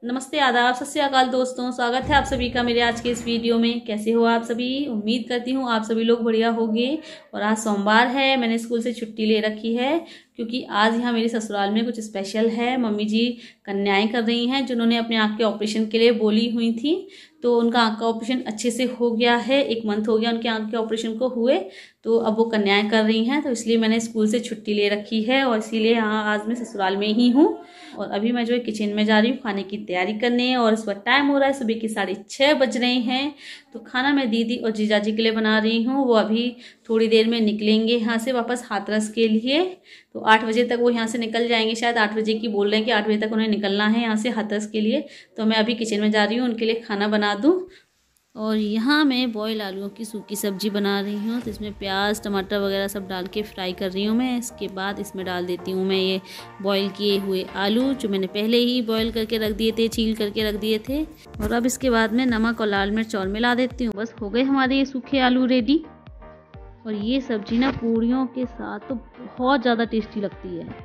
नमस्ते, आदाब, सत श्री अकाल दोस्तों। स्वागत है आप सभी का मेरे आज के इस वीडियो में। कैसे हो आप सभी? उम्मीद करती हूँ आप सभी लोग बढ़िया होंगे। और आज सोमवार है, मैंने स्कूल से छुट्टी ले रखी है क्योंकि आज यहाँ मेरे ससुराल में कुछ स्पेशल है। मम्मी जी कन्याएं कर रही हैं जिन्होंने अपने आँख के ऑपरेशन के लिए बोली हुई थी, तो उनका आँख का ऑपरेशन अच्छे से हो गया है। 1 मंथ हो गया उनके आँख के ऑपरेशन को हुए, तो अब वो कन्याएं कर रही हैं, तो इसलिए मैंने स्कूल से छुट्टी ले रखी है और इसीलिए यहाँ आज मैं ससुराल में ही हूँ। और अभी मैं जो है किचन में जा रही हूँ खाने की तैयारी करने। और इस वक्त टाइम हो रहा है सुबह के 6:30 बज रहे हैं। तो खाना मैं दीदी और जीजाजी के लिए बना रही हूँ। वो अभी थोड़ी देर में निकलेंगे यहाँ से वापस हाथरस के लिए। तो 8 बजे तक वो यहाँ से निकल जाएंगे, शायद 8 बजे की बोल रहे हैं कि 8 बजे तक उन्हें निकलना है यहाँ से हाथरस के लिए। तो मैं अभी किचन में जा रही हूँ उनके लिए खाना बना दूँ। और यहाँ मैं बॉयल आलूओं की सूखी सब्जी बना रही हूँ, तो इसमें प्याज टमाटर वगैरह सब डाल के फ्राई कर रही हूँ मैं। इसके बाद इसमें डाल देती हूँ मैं ये बॉयल किए हुए आलू जो मैंने पहले ही बॉयल करके रख दिए थे, छील करके रख दिए थे। और अब इसके बाद में नमक और लाल मिर्च और मिला देती हूँ। बस हो गए हमारे ये सूखे आलू रेडी। और ये सब्जी ना पूड़ियों के साथ तो बहुत ज़्यादा टेस्टी लगती है।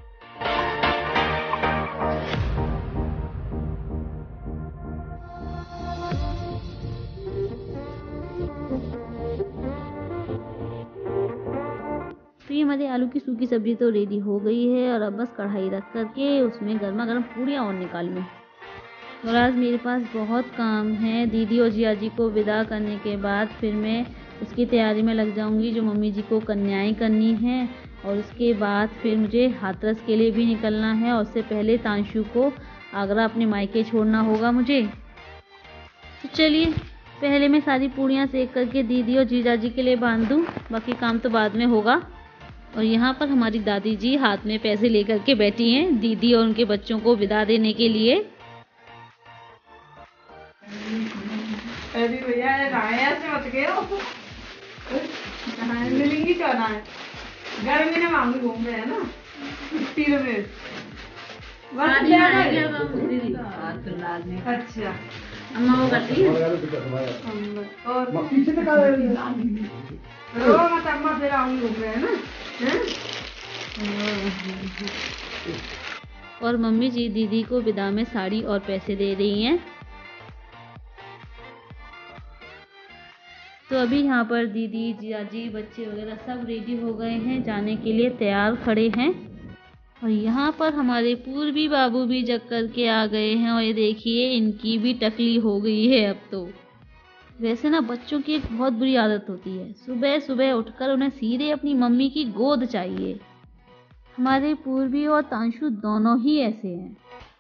तो ये हमारी आलू की सूखी सब्जी तो रेडी हो गई है। और अब बस कढ़ाई रख करके उसमें गर्मा गर्म पूड़ियाँ और निकाल लूँ। और आज मेरे पास बहुत काम है। दीदी और जिया जी को विदा करने के बाद फिर मैं उसकी तैयारी में लग जाऊंगी जो मम्मी जी को कन्याएं करनी है। और उसके बाद फिर मुझे हाथरस के लिए भी निकलना है और उससे पहले तांशु को आगरा अपने मायके छोड़ना होगा मुझे। तो चलिए पहले मैं सारी पूड़ियाँ सेक करके दीदी और जीजा जी के लिए बांध दूँ, बाकी काम तो बाद में होगा। और यहाँ पर हमारी दादी जी हाथ में पैसे लेकर के बैठी हैं दीदी और उनके बच्चों को विदा देने के लिए। अरे भैया ऐसे मत करो, मिलेंगी क्या ना है गर्मी में मांगी घूम रहे हैं ना तीर में अच्छा अम्मा वो करती है और पीछे तक अम्मा फिर आऊंगी घूम रहे हैं ना। और मम्मी जी दीदी को विदा में साड़ी और पैसे दे रही हैं। तो अभी यहाँ पर दीदी जियाजी बच्चे वगैरह सब रेडी हो गए हैं, जाने के लिए तैयार खड़े हैं। और यहाँ पर हमारे पूर्वी बाबू भी जग कर के आ गए हैं। और ये देखिए इनकी भी टकली हो गई है अब तो। वैसे ना बच्चों की एक बहुत बुरी आदत होती है, सुबह सुबह उठकर उन्हें सीधे अपनी मम्मी की गोद चाहिए। हमारे पूर्वी और तांशु दोनों ही ऐसे हैं।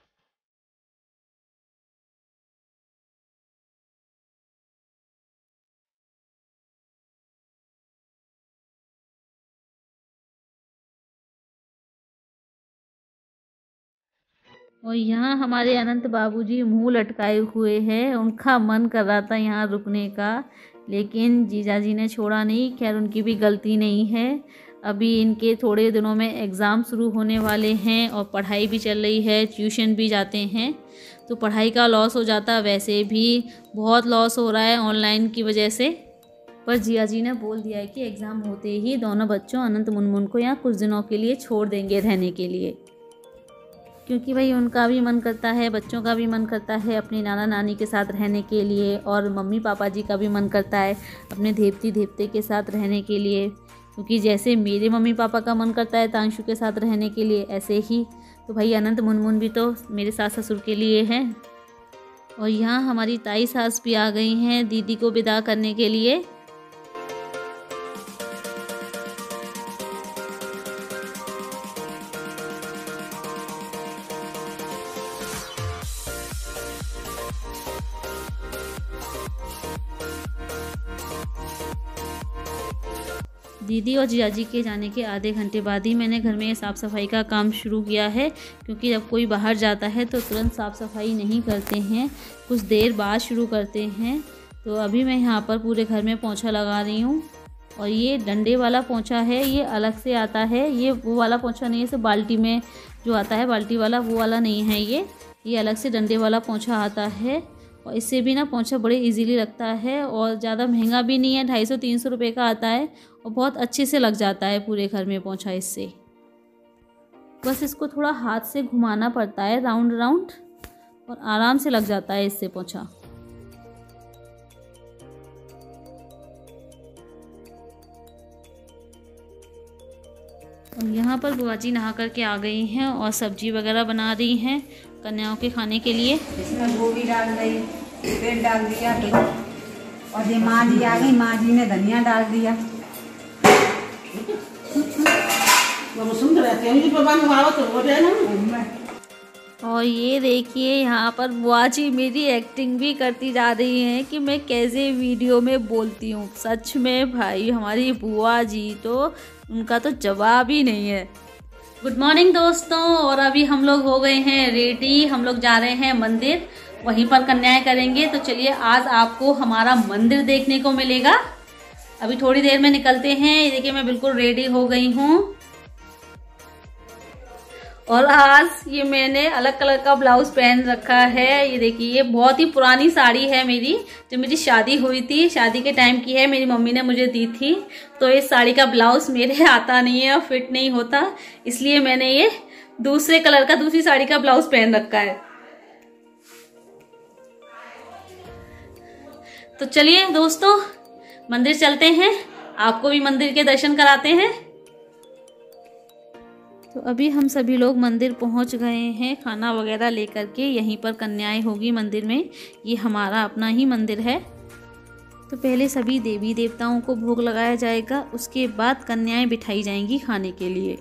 और यहाँ हमारे अनंत बाबूजी मुंह लटकाए हुए हैं। उनका मन कर रहा था यहाँ रुकने का, लेकिन जीजाजी ने छोड़ा नहीं। खैर उनकी भी गलती नहीं है। अभी इनके थोड़े दिनों में एग्ज़ाम शुरू होने वाले हैं और पढ़ाई भी चल रही है, ट्यूशन भी जाते हैं, तो पढ़ाई का लॉस हो जाता, वैसे भी बहुत लॉस हो रहा है ऑनलाइन की वजह से। पर जिया जी ने बोल दिया है कि एग्ज़ाम होते ही दोनों बच्चों अनंत मुनमुन को यहाँ कुछ दिनों के लिए छोड़ देंगे रहने के लिए, क्योंकि भाई उनका भी मन करता है, बच्चों का भी मन करता है अपनी नाना नानी के साथ रहने के लिए। और मम्मी पापा जी का भी मन करता है अपने देवती देवते के साथ रहने के लिए, क्योंकि जैसे मेरे मम्मी पापा का मन करता है तांशु के साथ रहने के लिए, ऐसे ही तो भाई अनंत मुनमुन भी तो मेरे सास ससुर के लिए हैं। और यहाँ हमारी ताई सास भी आ गई हैं दीदी को विदा करने के लिए। दीदी और जियाजी के जाने के आधे घंटे बाद ही मैंने घर में साफ़ सफाई का काम शुरू किया है, क्योंकि जब कोई बाहर जाता है तो तुरंत साफ़ सफाई नहीं करते हैं, कुछ देर बाद शुरू करते हैं। तो अभी मैं यहाँ पर पूरे घर में पोंछा लगा रही हूँ। और ये डंडे वाला पोंछा है, ये अलग से आता है, ये वो वाला पोंछा नहीं है सिर्फ बाल्टी में जो आता है बाल्टी वाला, वो वाला नहीं है ये अलग से डंडे वाला पोंछा आता है। और इससे भी ना पोंछा बड़े इजीली लगता है और ज़्यादा महंगा भी नहीं है, 250-300 रुपये का आता है और बहुत अच्छे से लग जाता है पूरे घर में पोंछा इससे। बस इसको थोड़ा हाथ से घुमाना पड़ता है राउंड राउंड और आराम से लग जाता है इससे पोंछा। और यहाँ पर बुआ जी नहा करके आ गई हैं और सब्जी वगैरह बना रही हैं कन्याओं के खाने के लिए। इसमें गोभी डाल दी, पेट डाल दिया तो, और ये माँ जी आ गई, माँ जी ने धनिया डाल दिया। और ये देखिए यहाँ पर बुआ जी मेरी एक्टिंग भी करती जा रही हैं कि मैं कैसे वीडियो में बोलती हूँ। सच में भाई हमारी बुआ जी तो उनका तो जवाब ही नहीं है। गुड मॉर्निंग दोस्तों, और अभी हम लोग हो गए हैं रेडी। हम लोग जा रहे हैं मंदिर, वहीं पर कन्याएं करेंगे। तो चलिए आज आपको हमारा मंदिर देखने को मिलेगा। अभी थोड़ी देर में निकलते हैं। ये देखिए मैं बिल्कुल रेडी हो गई हूँ और आज ये मैंने अलग कलर का ब्लाउज पहन रखा है। ये देखिए ये बहुत ही पुरानी साड़ी है मेरी, जो मेरी शादी हुई थी, शादी के टाइम की है, मेरी मम्मी ने मुझे दी थी। तो इस साड़ी का ब्लाउज मेरे आता नहीं है और फिट नहीं होता, इसलिए मैंने ये दूसरे कलर का, दूसरी साड़ी का ब्लाउज पहन रखा है। तो चलिए दोस्तों मंदिर चलते हैं, आपको भी मंदिर के दर्शन कराते हैं। तो अभी हम सभी लोग मंदिर पहुंच गए हैं खाना वगैरह लेकर के। यहीं पर कन्याएं होगी मंदिर में, ये हमारा अपना ही मंदिर है। तो पहले सभी देवी देवताओं को भोग लगाया जाएगा, उसके बाद कन्याएं बिठाई जाएंगी खाने के लिए।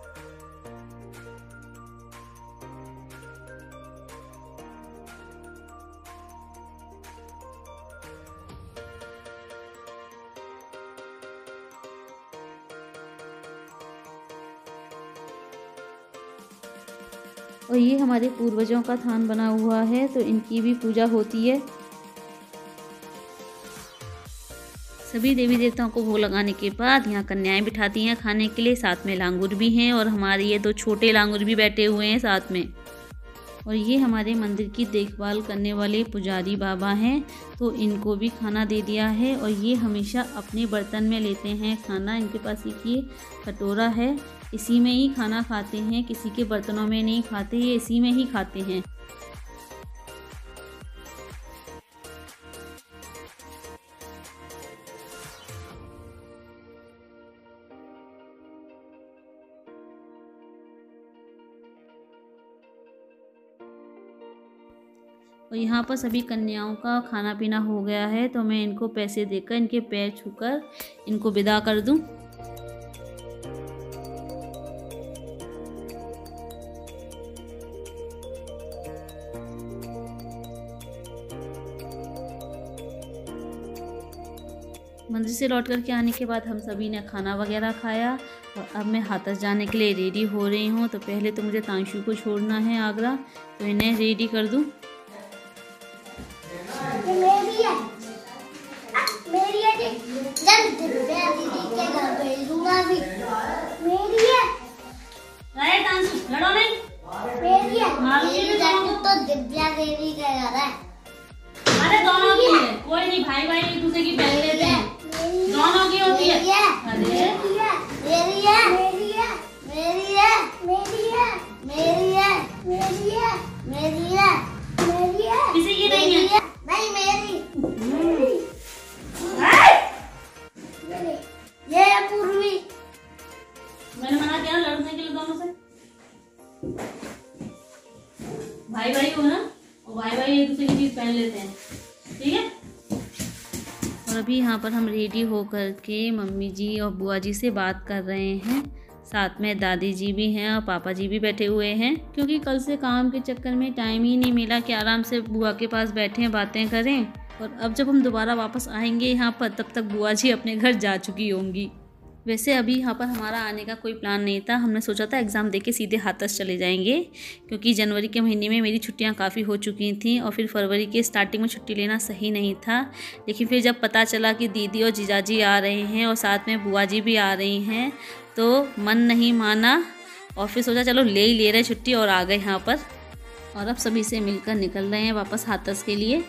और ये हमारे पूर्वजों का थान बना हुआ है, तो इनकी भी पूजा होती है। सभी देवी देवताओं को भोग लगाने के बाद यहाँ कन्याएं बिठाती हैं खाने के लिए। साथ में लांगुर भी हैं और हमारे ये 2 छोटे लांगुर भी बैठे हुए हैं साथ में। और ये हमारे मंदिर की देखभाल करने वाले पुजारी बाबा हैं, तो इनको भी खाना दे दिया है। और ये हमेशा अपने बर्तन में लेते हैं खाना। इनके पास एक ये कटोरा है, इसी में ही खाना खाते हैं, किसी के बर्तनों में नहीं खाते, ये इसी में ही खाते हैं। और यहाँ पर सभी कन्याओं का खाना पीना हो गया है, तो मैं इनको पैसे देकर, इनके पैर छूकर इनको विदा कर दूं। मंदिर से लौट कर के आने के बाद हम सभी ने खाना वगैरह खाया और अब मैं हाथरस जाने के लिए रेडी हो रही हूँ। तो पहले तो मुझे तांशु को छोड़ना है आगरा, तो इन्हें रेडी कर दूँ। अरे दोनों की है, कोई नहीं, भाई भाई एक दूसरे की पहन लेते हैं, दोनों की होती है। अरे मेरी है, मेरी है, मेरी है, मेरी है, मेरी है, मेरी है, मेरी है, मेरी है, मेरी है, किसी की नहीं है, नहीं मेरी, ये है पूर्वी। मैंने मना किया लड़ने के लिए दोनों से, भाई भाई हो ना, और भाई भाई एक दूसरे की चीज पहन लेते हैं, ठीक है। और अभी यहाँ पर हम रेडी होकर के मम्मी जी और बुआ जी से बात कर रहे हैं। साथ में दादी जी भी हैं और पापा जी भी बैठे हुए हैं, क्योंकि कल से काम के चक्कर में टाइम ही नहीं मिला कि आराम से बुआ के पास बैठें बातें करें। और अब जब हम दोबारा वापस आएंगे यहाँ पर, तब तक बुआ जी अपने घर जा चुकी होंगी। वैसे अभी यहाँ पर हमारा आने का कोई प्लान नहीं था, हमने सोचा था एग्ज़ाम देके सीधे हाथरस चले जाएंगे, क्योंकि जनवरी के महीने में मेरी छुट्टियाँ काफ़ी हो चुकी थी और फिर फरवरी के स्टार्टिंग में छुट्टी लेना सही नहीं था। लेकिन फिर जब पता चला कि दीदी और जीजाजी आ रहे हैं और साथ में बुआ जी भी आ रही हैं, तो मन नहीं माना और फिर सोचा चलो ले ही ले रहे छुट्टी, और आ गए यहाँ पर। और अब सभी से मिलकर निकल रहे हैं वापस हाथरस के लिए।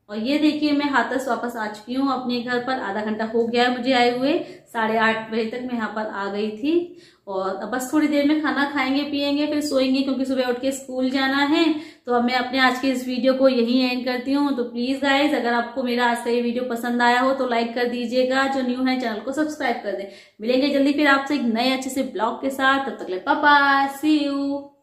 और ये देखिए मैं हाथरस वापस आ चुकी हूँ अपने घर पर। आधा घंटा हो गया है मुझे आए हुए, 8:30 बजे तक मैं यहाँ पर आ गई थी। और अब बस थोड़ी देर में खाना खाएंगे पिएंगे फिर सोएंगे, क्योंकि सुबह उठ के स्कूल जाना है। तो अब मैं अपने आज के इस वीडियो को यहीं एंड करती हूँ। तो प्लीज गाइज, अगर आपको मेरा आज का ये वीडियो पसंद आया हो तो लाइक कर दीजिएगा, जो न्यू है चैनल को सब्सक्राइब कर दे। मिलेंगे जल्दी फिर आपसे एक नए अच्छे से ब्लॉग के साथ। तब तक ले पापा, सी यू।